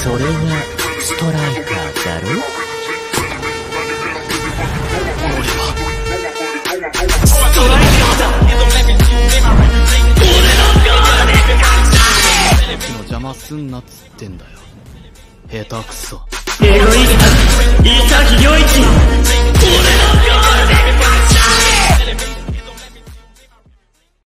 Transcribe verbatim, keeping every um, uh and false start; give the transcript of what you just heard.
それがストライカーだろ。俺はストライカーだ。俺の邪魔すんなっつってんだよ、下手くそ。エゴイスト、いや